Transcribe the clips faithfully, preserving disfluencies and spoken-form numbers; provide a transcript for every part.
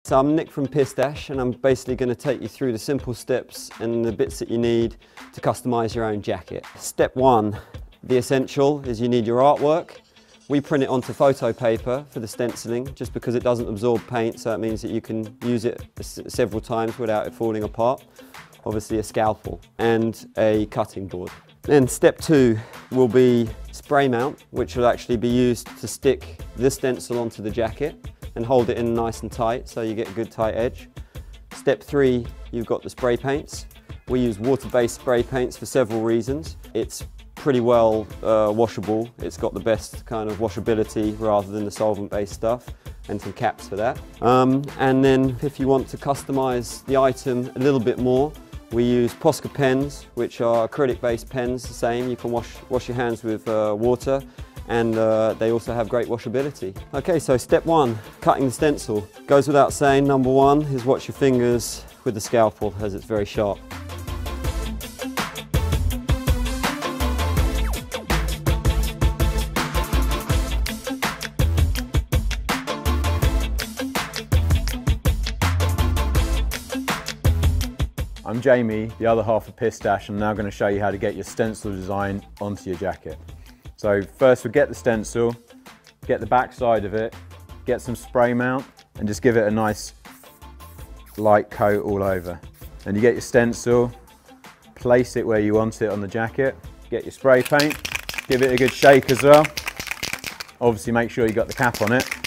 So I'm Nick from Pistache, and I'm basically going to take you through the simple steps and the bits that you need to customise your own jacket. Step one, the essential, is you need your artwork. We print it onto photo paper for the stenciling, just because it doesn't absorb paint, so that means that you can use it several times without it falling apart. Obviously a scalpel and a cutting board. Then step two will be spray mount, which will actually be used to stick the stencil onto the jacket and hold it in nice and tight so you get a good tight edge. Step three, you've got the spray paints. We use water-based spray paints for several reasons. It's pretty well uh, washable. It's got the best kind of washability rather than the solvent-based stuff, and some caps for that. Um, and then if you want to customise the item a little bit more, we use Posca pens, which are acrylic-based pens, the same. You can wash, wash your hands with uh, water, and uh, they also have great washability. Okay, so step one, cutting the stencil. Goes without saying, number one is watch your fingers with the scalpel, as it's very sharp. I'm Jamie, the other half of Pistache, and I'm now going to show you how to get your stencil design onto your jacket. So first we get the stencil, get the back side of it, get some spray mount, and just give it a nice light coat all over. Then you get your stencil, place it where you want it on the jacket, get your spray paint, give it a good shake as well. Obviously make sure you got the cap on it.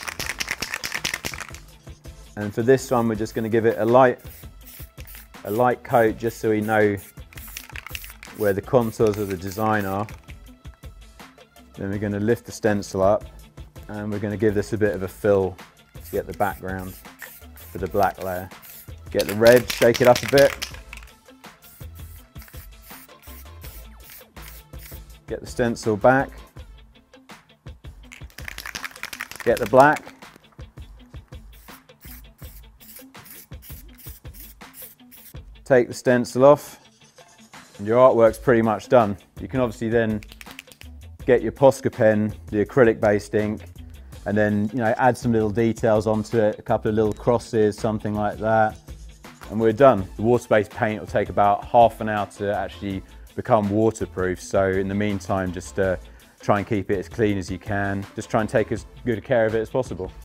And for this one we're just going to give it a light a light coat just so we know where the contours of the design are. Then we're going to lift the stencil up and we're going to give this a bit of a fill to get the background for the black layer. Get the red, shake it up a bit. Get the stencil back. Get the black. Take the stencil off, and your artwork's pretty much done. You can obviously then get your Posca pen, the acrylic-based ink, and then you know add some little details onto it, a couple of little crosses, something like that, and we're done. The water-based paint will take about half an hour to actually become waterproof, so in the meantime just uh, try and keep it as clean as you can. Just try and take as good care of it as possible.